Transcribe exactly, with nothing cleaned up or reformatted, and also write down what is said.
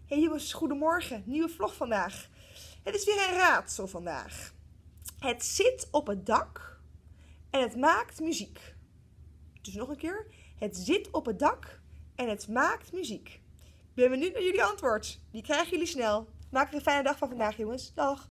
Hey jongens, goedemorgen. Nieuwe vlog vandaag. Het is weer een raadsel vandaag. Het zit op het dak en het maakt muziek. Dus nog een keer. Het zit op het dak en het maakt muziek. Ik ben benieuwd naar jullie antwoord. Die krijgen jullie snel. Maak er een fijne dag van vandaag, jongens. Dag.